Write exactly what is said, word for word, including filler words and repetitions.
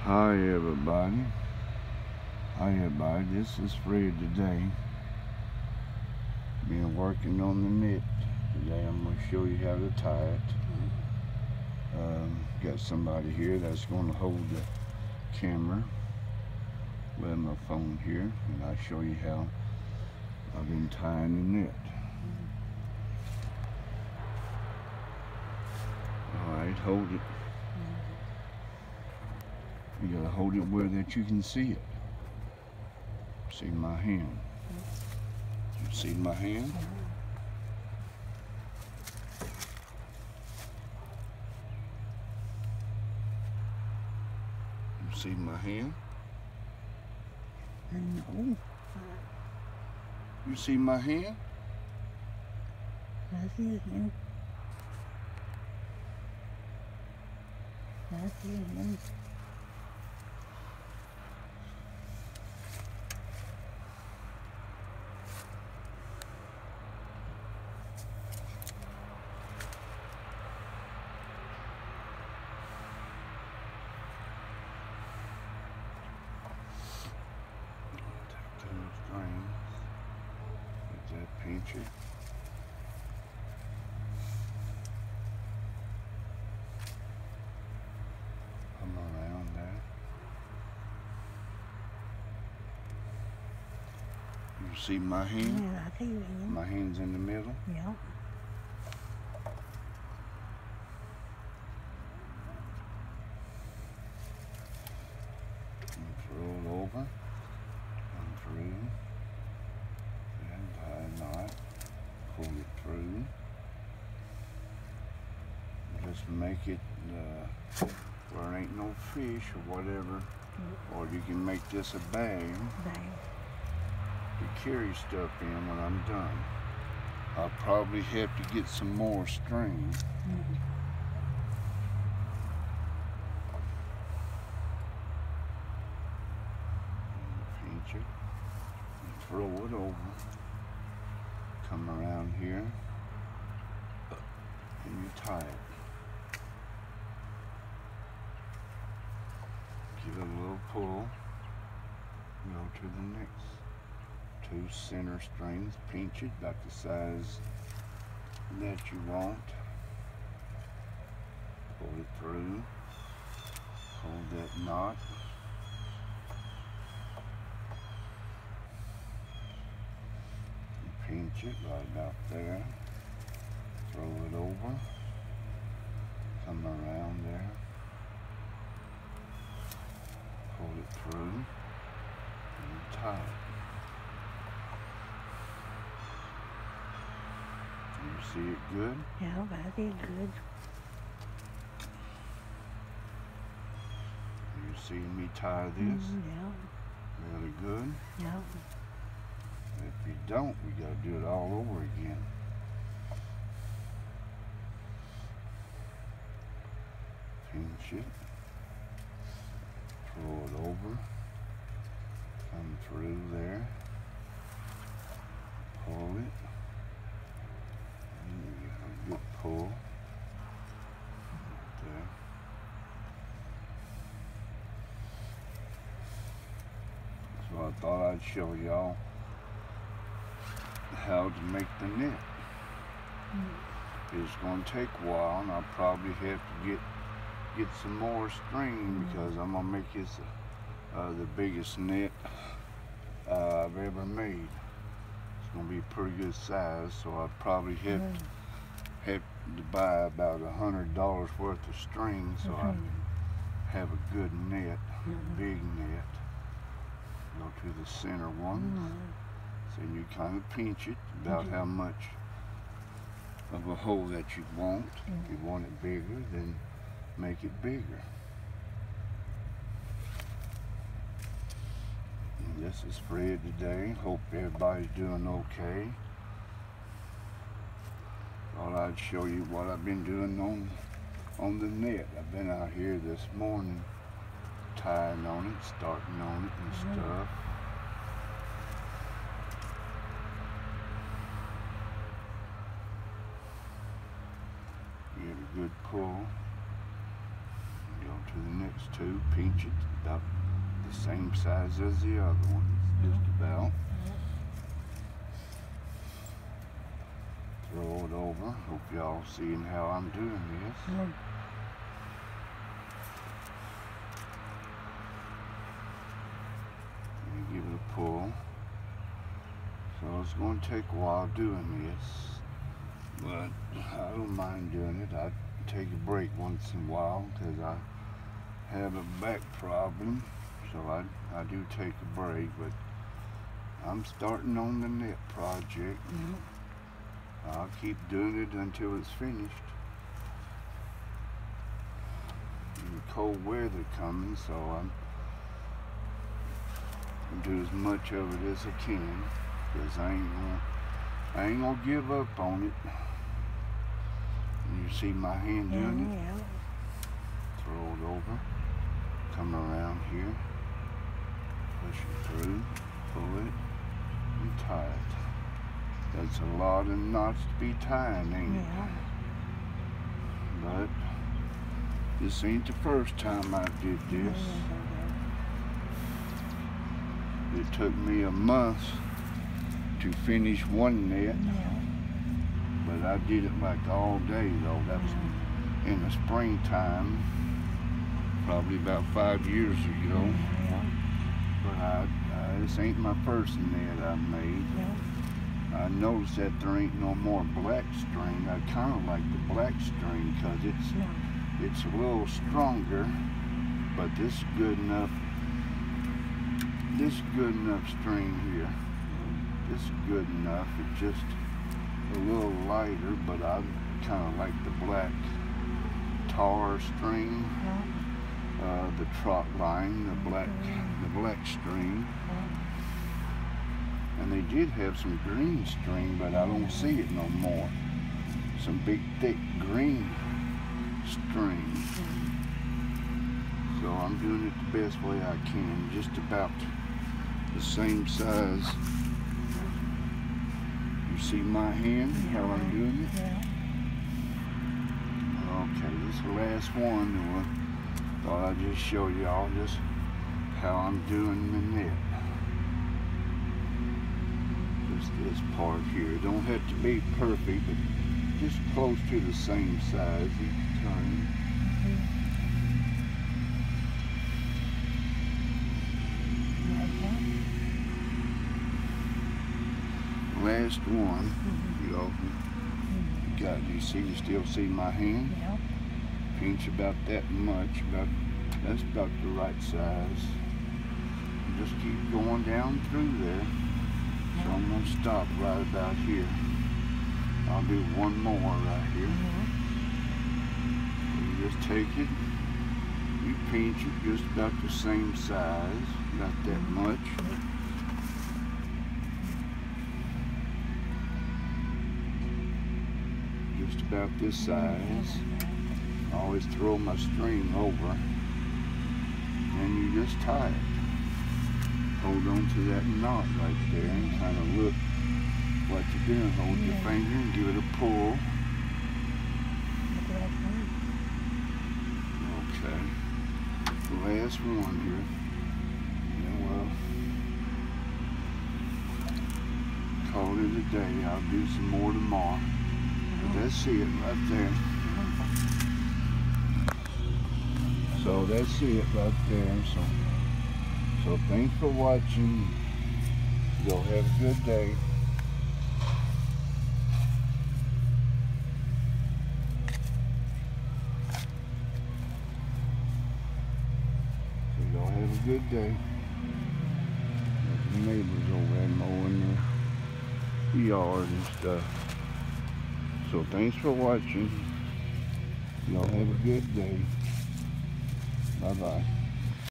Hi everybody. Hi everybody. This is Fred today. Been working on the net today. I'm going to show you how to tie it. Um, got somebody here that's going to hold the camera with my phone here, and I'll show you how I've been tying the net. Alright, hold it. You gotta hold it where that you can see it. See my hand? You see my hand? You see my hand? No. You see my hand? I see him. I see him. Let that pinch it. Come around there. You see my hand? Yeah, I see him. My hand's in the middle. Yeah. And throw it over. Come through. And tie a knot. Pull it through. Just make it uh, where there ain't no fish or whatever. Or you can make this a bag Bang. to carry stuff in when I'm done. I'll probably have to get some more string. Mm-hmm. Pinch it and throw it over. Come around here and you tie it. Give it a little pull. Go to the next. Two center strings. Pinch it about the size that you want. Pull it through. Hold that knot. Pinch it right about there. Throw it over. Come around there. Pull it through. And tie it. You see it good? Yeah, I see good. You see me tie this? Mm, yeah. Really good? Yeah. If you don't, we gotta do it all over again. Pinch it. Throw it over. Come through there. Pull it. And you get a good pull. Right there. So I thought I'd show y'all how to make the net. Mm. It's going to take a while, and I'll probably have to get get some more string because I'm going to make this uh, the biggest net uh, I've ever made. It's going to be a pretty good size, so I'll probably have, Mm. have to buy about a hundred dollars worth of string so I can have a good net, Mm. big net. Go to the center one. Mm. So you kind of pinch it about Mhm. how much of a hole that you want. Mm. If you want it bigger, then make it bigger. And this is Fred today. Hope everybody's doing okay. Thought I'd show you what I've been doing on on the net. I've been out here this morning tying on it, starting on it and Mm. stuff. Get a good pull. Go to the next two, pinch it about the same size as the other ones, just about. Throw it over. Hope y'all seeing how I'm doing this. Mm. And give it a pull. So it's going to take a while doing this, but I don't mind doing it. I take a break once in a while because I have a back problem, so I, I do take a break, but I'm starting on the net project. Mm. I'll keep doing it until it's finished. And cold weather coming, so I'm gonna do as much of it as I can, because I ain't gonna I ain't gonna give up on it. You see my hand doing Yeah, it? yeah. Throw it over, come around here, push it through, pull it, and tie it. That's a lot of knots to be tying, ain't it? Yeah. But this ain't the first time I did this. It took me a month to finish one net, Yeah. but I did it like all day though. That was in the springtime, probably about five years ago. Yeah. But I, I, this ain't my first net I've made. Yeah. I noticed that there ain't no more black string. I kind of like the black string because it's No. it's a little stronger, but this is good enough. This is good enough string here. This is good enough. It's just a little lighter, but I kind of like the black tar string, Yeah. uh, the trot line, the black the black string. And they did have some green string, but I don't see it no more. Some big, thick green string. So I'm doing it the best way I can, just about the same size. You see my hand, how I'm doing it? Yeah. Okay, this is the last one. Thought I'd just show y'all just how I'm doing the net. Just this part here. It don't have to be perfect, but just close to the same size each time. Last one, you know, you got, you see, you still see my hand? Yeah. Pinch about that much, about, that's about the right size. Just keep going down through there. So I'm gonna stop right about here. I'll do one more right here. You just take it, you pinch it just about the same size, not that much. Just about this size. I always throw my string over, and you just tie it. Hold on to that knot right there and kind of look what you're doing. Hold your Yeah. finger and give it a pull. Okay. The last one here. Yeah, well, call it a day. I'll do some more tomorrow. But that's it right there. So that's it right there. So, so thanks for watching. Y'all have a good day. So y'all have a good day. Got the neighbors over there mowing the yard and stuff. So thanks for watching. Y'all have a good day. Bye-bye.